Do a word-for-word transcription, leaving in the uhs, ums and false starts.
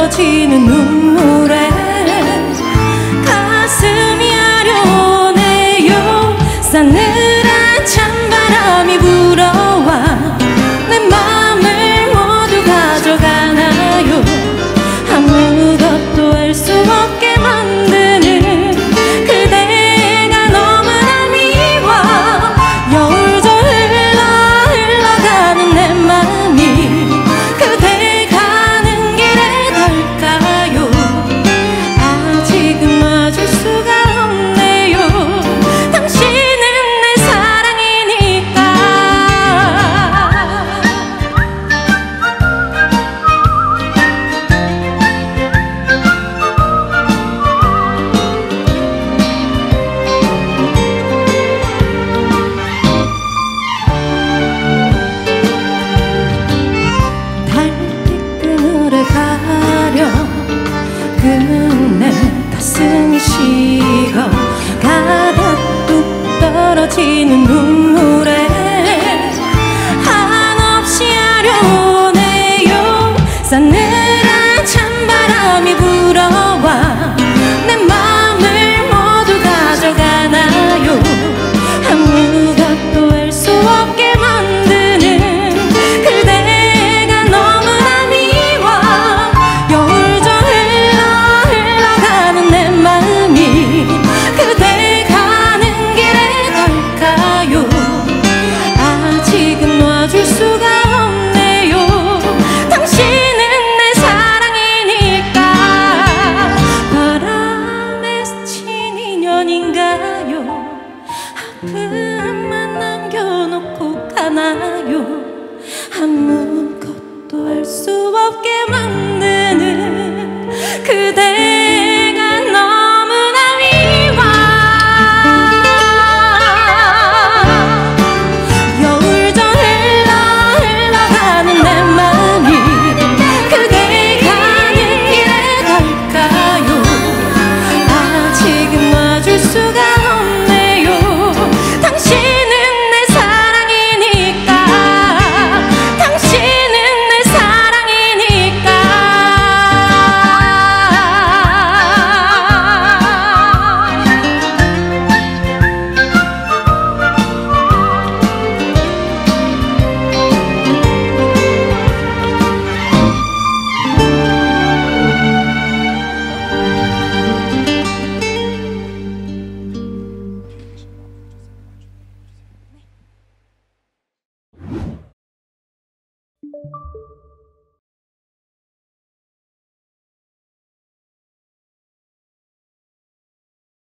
떨어지는 눈물에 가슴이 아련해요. 싸늘한 찬바람이 불어와 내 맘을 모두 가져가나요. 아무것도 할 수 없게 만드는 그대가 너무나 미워. 여울도 흘러 흘러가는 내 맘이 그대 가는 길에 닿을까요. 아직은 놔줄 수가 없네요. 당신은 내 사랑이니까. 달빛그늘에 가려 그내 가슴이 식어 가다 뚝 떨어지는 눈물에 한없이 아련해요. 싸늘한 찬바람이 불어와 내 맘을 모두 가져가나요. 아무것도 할 수 없게 만드는 그대가 너무나 미워. 여울도 흘러 흘러가는 내 마음이 그대 가는 길에 닿을까요. 아직은 놔줄 수가 없네요. 당신은 내 사랑이니까. 바람에 스친 인연인가요. 아픔만 남겨놓고 가나요. 아무것도 할 수 없게 만드는 그대가 너무나 미워. 여울도 흘러 흘러가는 내 맘이 그대 가는 길에 닿을까요. 아직은 놔줄 수가 없네요. 당신은 내 사랑이니까. 당신은 내 사랑이니까.